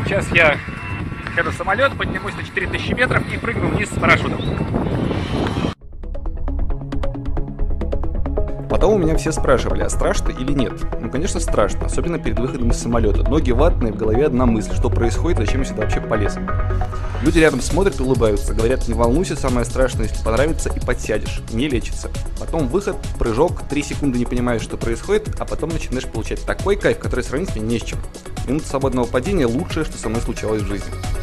Сейчас я сяду в самолет, поднимусь на 4000 метров и прыгну вниз с парашютом. Потом у меня все спрашивали, а страшно или нет? Ну, конечно, страшно, особенно перед выходом из самолета. Ноги ватные, в голове одна мысль, что происходит, зачем я сюда вообще полез. Люди рядом смотрят, улыбаются, говорят, не волнуйся, самое страшное, если понравится, и подсядешь, не лечится. Потом выход, прыжок, 3 секунды не понимаешь, что происходит, а потом начинаешь получать такой кайф, который сравнить мне не с чем. Минута свободного падения — лучшее, что со мной случалось в жизни.